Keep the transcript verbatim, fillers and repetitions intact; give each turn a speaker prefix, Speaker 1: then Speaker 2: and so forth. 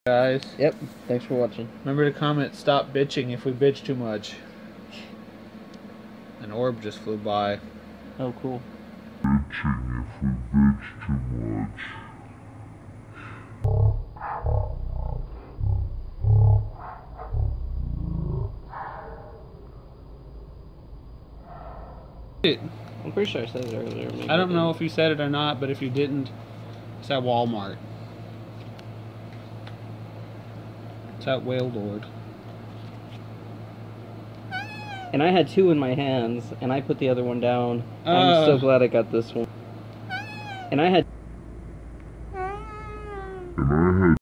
Speaker 1: Guys.
Speaker 2: Yep. Thanks for watching.
Speaker 1: Remember to comment stop bitching if we bitch too much. An orb just flew by.
Speaker 2: Oh, cool.
Speaker 3: Bitching if we bitch too much.
Speaker 2: I'm pretty sure I said it earlier. Maybe
Speaker 1: I don't know if you said it or not, but if you didn't, it's at Walmart. It's at Whale Lord.
Speaker 2: And I had two in my hands, and I put the other one down.
Speaker 1: Uh.
Speaker 2: I'm so glad I got this one. And I had...